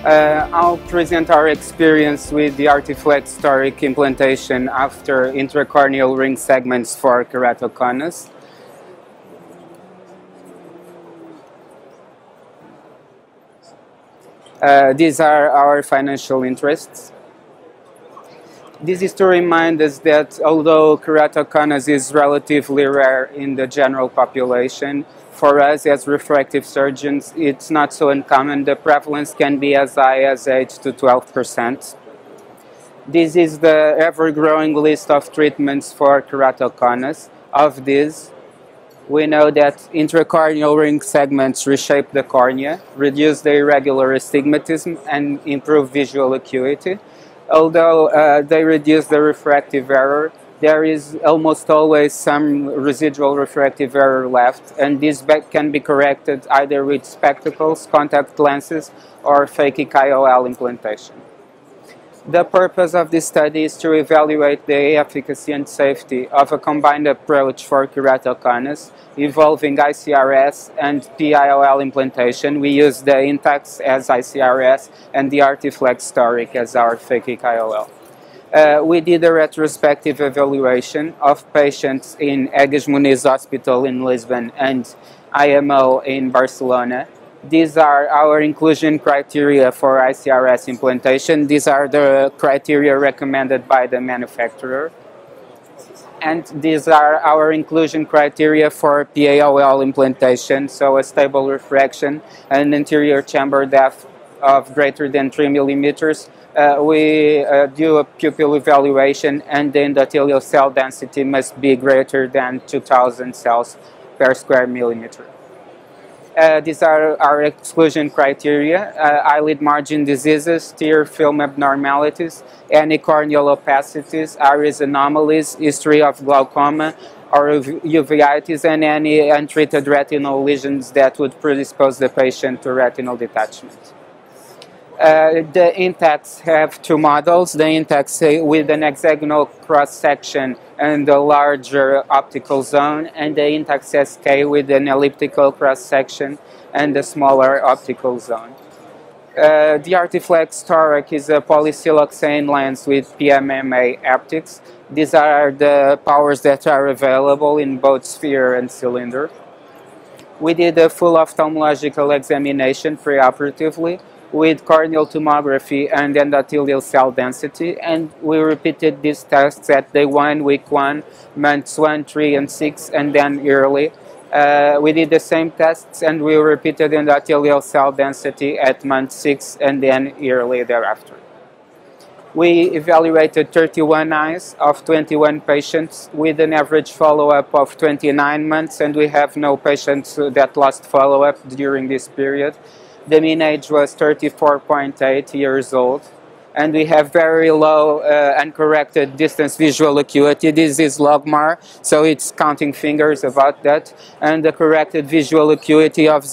I'll present our experience with the Artiflex toric implantation after intracorneal ring segments for keratoconus. These are our financial interests. This is to remind us that although keratoconus is relatively rare in the general population, for us as refractive surgeons, it's not so uncommon. The prevalence can be as high as 8 to 12%. This is the ever-growing list of treatments for keratoconus. Of these, we know that intracorneal ring segments reshape the cornea, reduce the irregular astigmatism, and improve visual acuity. Although they reduce the refractive error, there is almost always some residual refractive error left, and this can be corrected either with spectacles, contact lenses, or phakic IOL implantation. The purpose of this study is to evaluate the efficacy and safety of a combined approach for keratoconus involving ICRS and PIOL implantation. We use the Intacs as ICRS and the Artiflex toric as our phakic IOL. We did a retrospective evaluation of patients in Aguas Muniz Hospital in Lisbon and IMO in Barcelona. These are our inclusion criteria for ICRS implantation. These are the criteria recommended by the manufacturer. And these are our inclusion criteria for PIOL implantation, so a stable refraction, an anterior chamber depth of greater than 3 millimeters. We do a pupil evaluation, and the endothelial cell density must be greater than 2,000 cells per square millimeter. These are our exclusion criteria: eyelid margin diseases, tear film abnormalities, any corneal opacities, iris anomalies, history of glaucoma or uveitis, and any untreated retinal lesions that would predispose the patient to retinal detachment. The Intacs have two models: the Intacs with an hexagonal cross-section and a larger optical zone, and the Intacs SK with an elliptical cross-section and a smaller optical zone. The Artiflex toric is a polysiloxane lens with PMMA haptics. These are the powers that are available in both sphere and cylinder. We did a full ophthalmological examination preoperatively with corneal tomography and endothelial cell density, and we repeated these tests at day 1, week 1, months 1, 3, and 6, and then yearly. We did the same tests, and we repeated endothelial cell density at month 6 and then yearly thereafter. We evaluated 31 eyes of 21 patients with an average follow-up of 29 months, and we have no patients that lost follow-up during this period. The mean age was 34.8 years old, and we have very low uncorrected distance visual acuity. This is logMAR, so it's counting fingers about that, and the corrected visual acuity of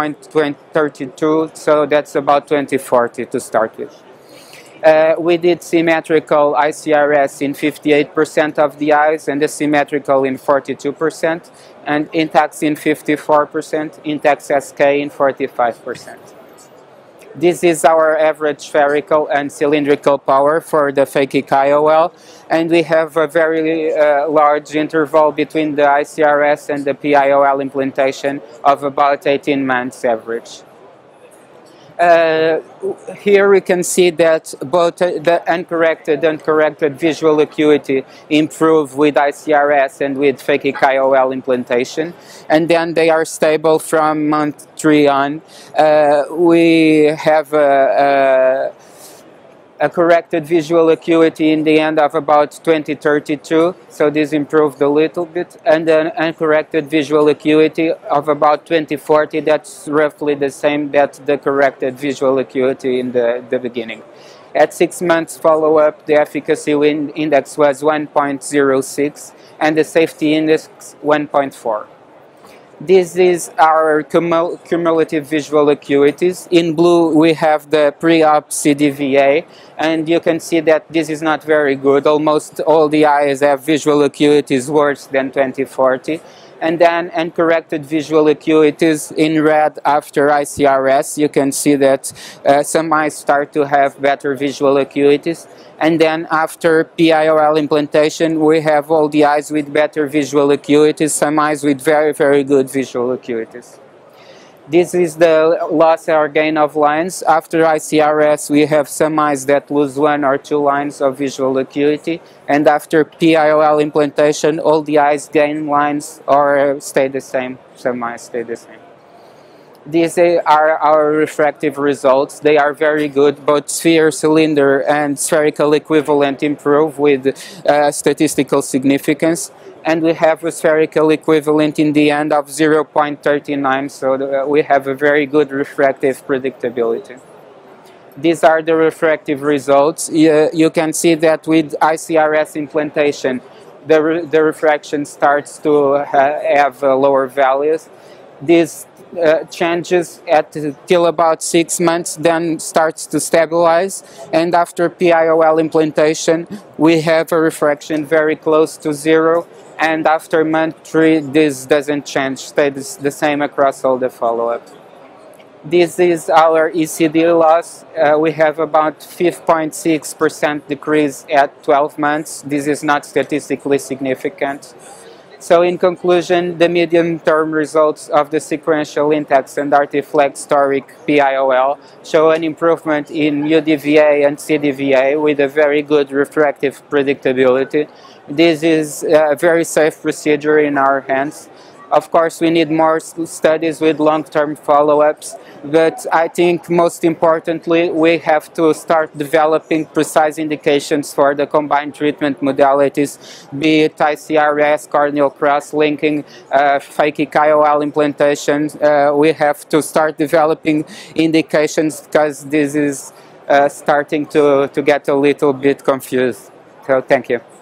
0.32, so that's about 20/40 to start with. We did symmetrical ICRS in 58% of the eyes and asymmetrical in 42%, and Intacs in 54%, Intacs SK in 45%. This is our average spherical and cylindrical power for the phakic IOL, and we have a very large interval between the ICRS and the PIOL implantation of about 18 months average. Here we can see that both the uncorrected and corrected visual acuity improve with ICRS and with phakic IOL implantation, and then they are stable from month 3 on. We have a corrected visual acuity in the end of about 2032, so this improved a little bit, and then uncorrected visual acuity of about 2040, that's roughly the same that the corrected visual acuity in the beginning. At 6 months follow-up, the efficacy index was 1.06 and the safety index 1.4. This is our cumulative visual acuities. In blue, we have the pre-op CDVA, and you can see that this is not very good. Almost all the eyes have visual acuities worse than 20/40. And then uncorrected visual acuities in red after ICRS. You can see that some eyes start to have better visual acuities. And then after PIOL implantation, we have all the eyes with better visual acuities, some eyes with very, very good visual acuities. This is the loss or gain of lines. After ICRS, we have some eyes that lose 1 or 2 lines of visual acuity. And after PIOL implantation, all the eyes gain lines or stay the same. Some eyes stay the same. These are our refractive results. They are very good. Both sphere, cylinder, and spherical equivalent improve with statistical significance. And we have a spherical equivalent in the end of 0.39, so we have a very good refractive predictability. These are the refractive results. You can see that with ICRS implantation, the refraction starts to have lower values. This changes till about 6 months, then starts to stabilize, and after PIOL implantation we have a refraction very close to 0, and after month 3 this doesn't change, stays the same across all the follow-up. This is our ECD loss. We have about 5.6% decrease at 12 months. This is not statistically significant. So in conclusion, the medium-term results of the sequential Intex and Artiflex toric PIOL show an improvement in UDVA and CDVA with a very good refractive predictability. This is a very safe procedure in our hands. Of course, we need more studies with long-term follow-ups, but I think most importantly, we have to start developing precise indications for the combined treatment modalities, be it ICRS, corneal cross-linking, phakic IOL implantation. We have to start developing indications because this is starting to get a little bit confused. So thank you.